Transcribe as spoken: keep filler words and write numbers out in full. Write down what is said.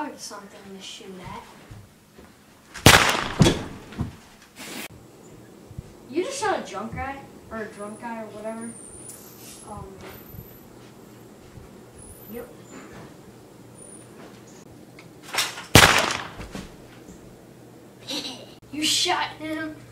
dog something to shoot at. You just shot a drunk guy? Or a drunk guy or whatever? Oh man. Yep. You shot him?